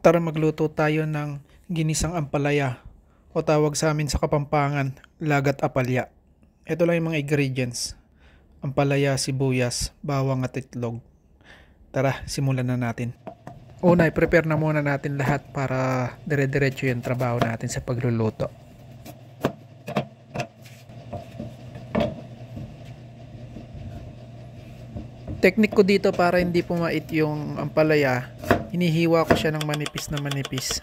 Tara magluto tayo ng ginisang ampalaya o tawag sa amin sa Kapampangan, lagat apalya. Ito lang yung mga ingredients. Ampalaya, sibuyas, bawang at itlog. Tara, simulan na natin. Una, i-prepare na muna natin lahat para dire-diretso yung trabaho natin sa pagluluto. Teknik ko dito para hindi pumait yung ampalaya, hinihiwa ko siya ng manipis na manipis.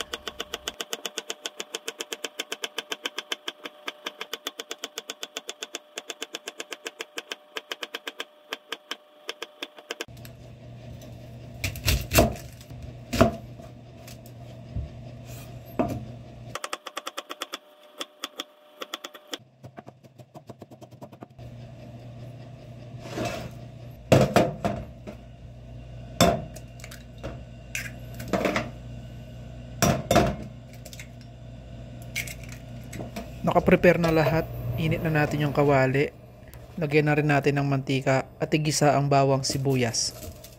Naka-prepare na lahat, init na natin yung kawali. Lagyan na rin natin ng mantika at igisa ang bawang sibuyas.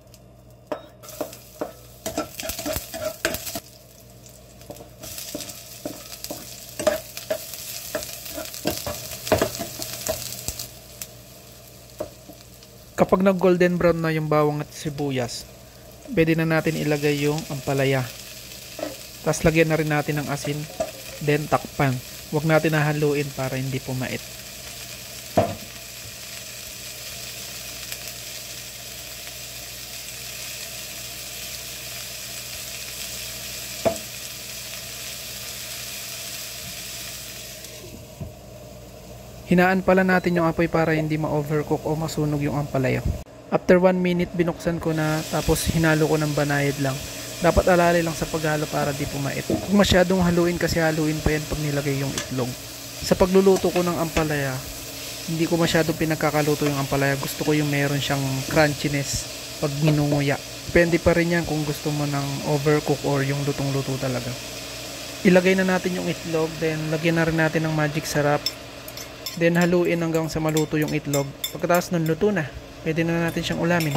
Kapag nag golden brown na yung bawang at sibuyas, pwede na natin ilagay yung ampalaya. Tapos lagyan na rin natin ng asin, then takpan. Huwag natin hahaluin para hindi pumait. Hinaan pala natin yung apoy para hindi ma-overcook o masunog yung ampalaya. After 1 minute binuksan ko na, tapos hinalo ko ng banayad lang. Dapat alalay lang sa paghalo para di pumait. Kung masyadong haluin kasi haluin pa yan pag nilagay yung itlog. Sa pagluluto ko ng ampalaya, hindi ko masyadong pinagkakaluto yung ampalaya. Gusto ko yung meron siyang crunchiness pag minunguya. Depende pa rin yan kung gusto mo ng overcook or yung lutong-luto talaga. Ilagay na natin yung itlog, then lagyan na rin natin ng magic sarap. Then haluin hanggang sa maluto yung itlog. Pagkatapos nun luto na, pwede na natin siyang ulamin.